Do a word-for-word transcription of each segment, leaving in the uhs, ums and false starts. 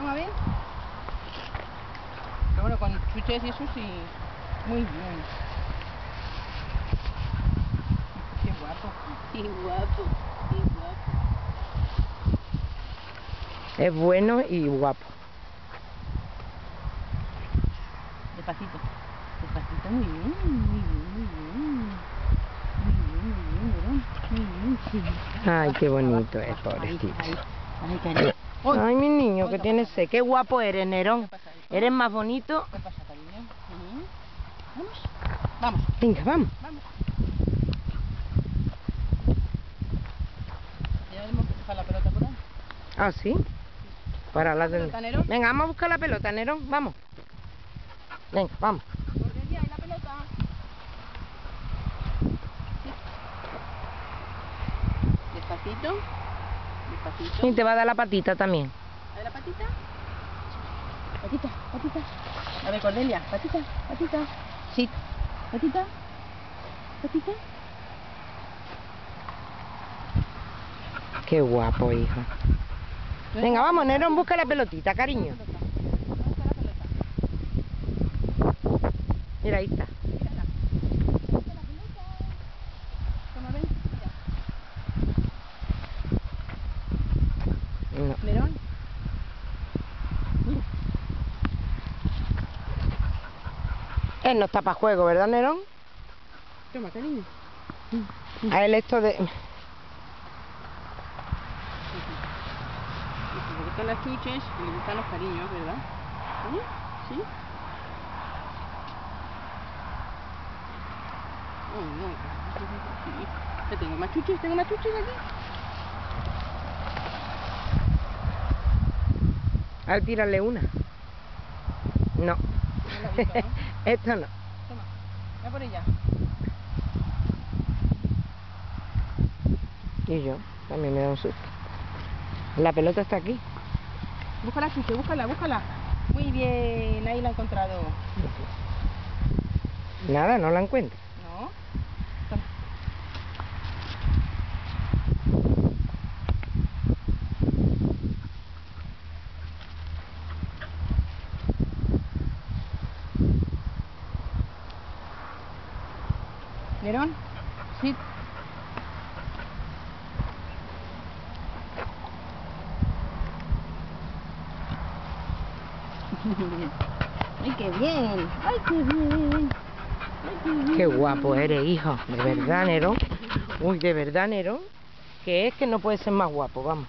Vamos a ver. Pero bueno, con chuches y eso sí. Muy bien. Qué guapo. Qué guapo. Qué guapo. Es bueno y guapo. Despacito. Despacito, muy bien. Muy bien, muy bien. Muy bien, muy bien, muy bien. Muy bien, sí. Ay, qué bonito es, pobrecito. Ay, ay, cariño. Ay, mi niño, que tienes sed. Qué guapo eres, Nerón. Eres más bonito. ¿Qué pasa, cariño? ¿Sí? ¿Vamos? Vamos. Venga, vamos. Vamos. Ya hemos dejado la pelota por ahí. Ah, ¿sí? Para la pelota, Nerón. Venga, vamos a buscar la pelota, Nerón. Vamos. Venga, vamos. Cordelia, ¿y la pelota? Sí. Despacito. Despacito. Y te va a dar la patita también. ¿A ver la patita? Patita, patita. A ver, Cordelia, patita, patita. Sí. Patita. Patita. Qué guapo, hijo. Venga, vamos, Nerón, busca la pelotita, cariño. Mira, ahí está. No. Nerón. Él no está para juego, ¿verdad, Nerón? Toma, cariño. A él esto de... Le gustan las chuches y le gustan los cariños, ¿verdad? ¿Sí? ¿Sí? Oh, no. ¿Qué tengo? ¿Más chuches? ¿Tengo más chuches aquí? A ver, tírale una. No. No la he visto, ¿no? Esto no. Toma, va por ella. Y yo, también me da un susto. La pelota está aquí. Búscala, chuche, búscala, búscala. Muy bien, ahí la he encontrado. Nada, no la encuentro. ¿No? Toma. ¿Nerón? Sí. ¡Ay, qué bien! ¡Ay, qué bien! ¡Ay, qué bien! Qué guapo eres, hijo. De verdad, Nerón. Uy, de verdad, Nerón. Que es que no puede ser más guapo, vamos.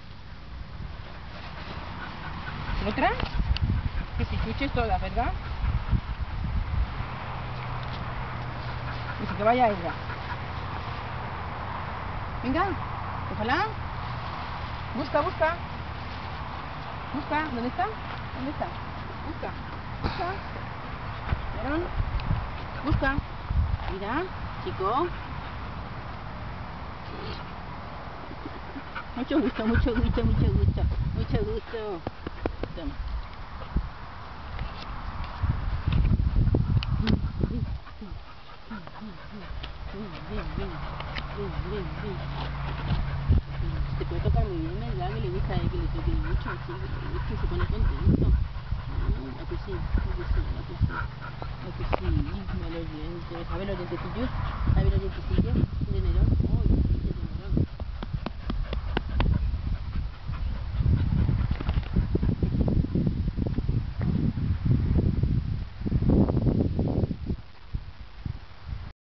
¿Otra? Que si chuches todas, ¿verdad? Dice que vaya ella. Venga, ojalá. Busca, busca. Busca, ¿dónde está? ¿Dónde está? Busca, busca. ¿Vieron? Busca. Mira, chico. Mucho gusto, mucho gusto, mucho gusto. Mucho gusto. Toma. Te puede tocar muy bien, ¿verdad? Que le gusta a él, que le toque mucho, sí, que le gusta, se pone contento. Ah, ¿a que sí? ¿A que sí? ¿A que sí? ¿A que sí? Mira los dientes, a ver los dientecillos, a ver los dientecillos de Nerón.